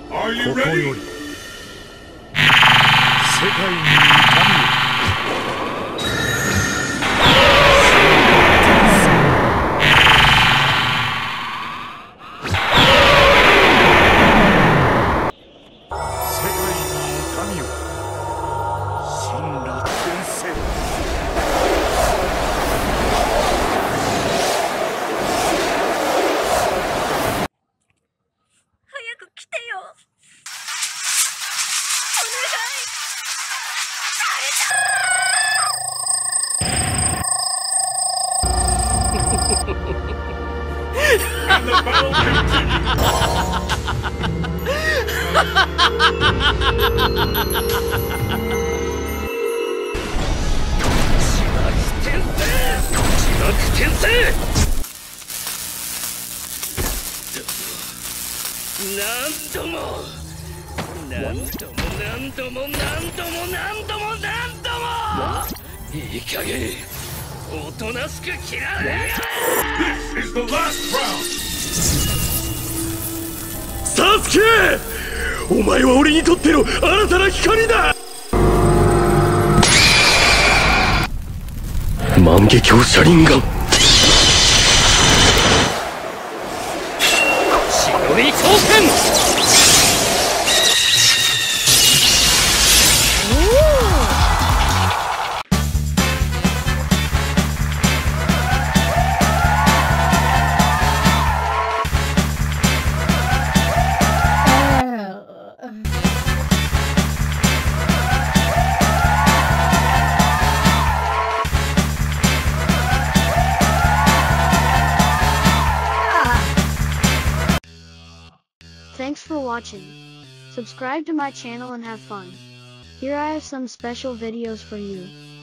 Are you ここ ready? より世界に痛みを。世界に痛みを。神羅転生。 早く来てよ。お願い。 And the battle continues. 転生何度も何度も何度も何度も何度も何度もいい加減おとなしく切られやがれ This is the last round. サスケ、お前は俺にとっての新たな光だ。万華鏡車輪ガン。 忍び挑戦 Thanks for watching. Subscribe to my channel and have fun. Here I have some special videos for you.